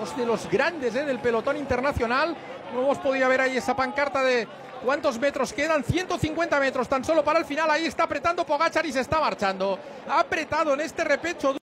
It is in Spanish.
dos de los grandes del pelotón internacional. No hemos podido ver ahí esa pancarta de cuántos metros quedan, 150 metros tan solo para el final. Ahí está apretando Pogačar y se está marchando. Ha apretado en este repecho.